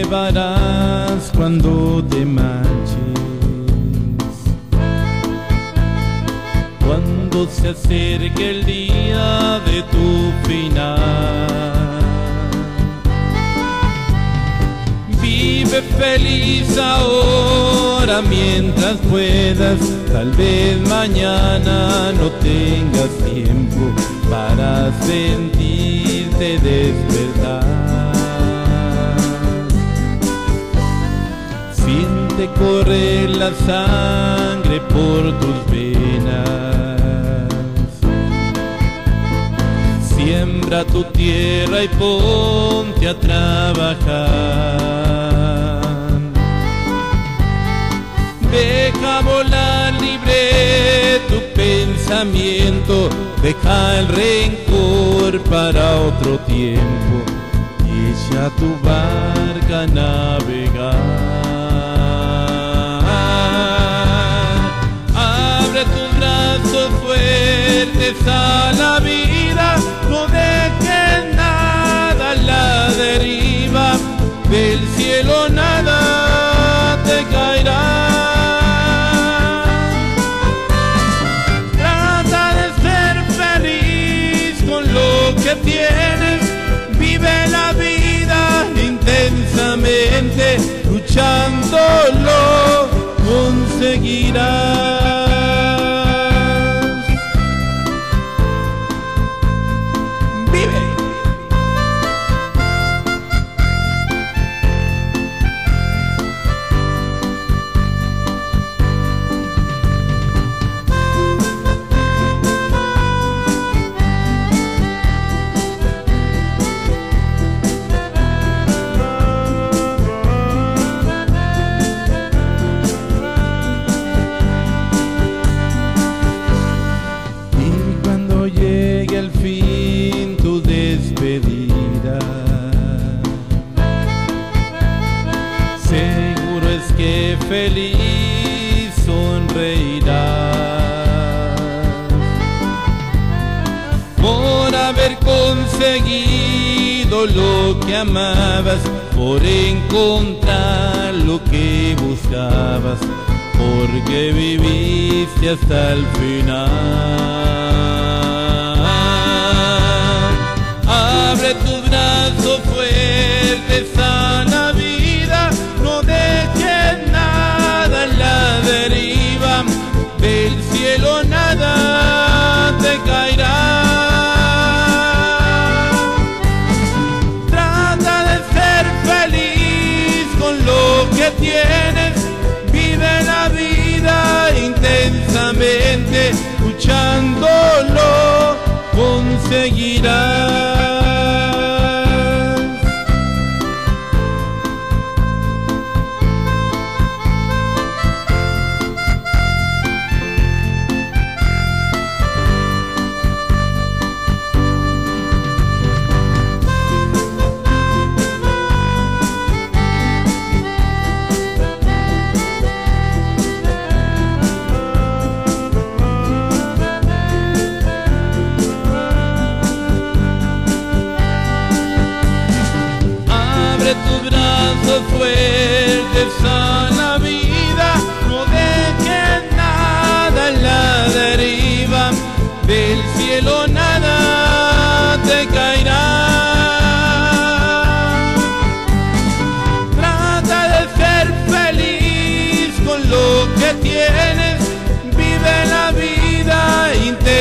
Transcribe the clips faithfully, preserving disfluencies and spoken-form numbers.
llevarás cuando te marches, cuando se acerque el día de tu final. Vive feliz ahora mientras puedas, tal vez mañana no tengas tiempo para sentirte despertar. Siente correr la sangre por tus venas, siembra tu tierra y ponte a trabajar. Deja volar libre tu pensamiento, deja el rencor para otro tiempo y echa tu barca a navegar. Abre tus brazos fuertes a la vida, no dejes nada a la deriva, del cielo nada te caerá. Que tienes, vive la vida intensamente, luchándolo conseguirás. Vive. Llegue al fin tu despedida, seguro es que feliz sonreirás por haber conseguido lo que amabas, por encontrar lo que buscabas, porque viviste hasta el final. Abre tus brazos fuertes a la vida, no dejes nada en la deriva, del cielo nada te caerá. Trata de ser feliz con lo que tienes, vive la vida intensamente, luchándolo conseguirás. Tus brazos fuertes a la vida, no dejes nada en la deriva, del cielo nada te caerá. Trata de ser feliz con lo que tienes, vive la vida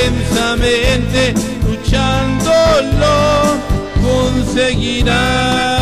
intensamente, luchándolo conseguirás.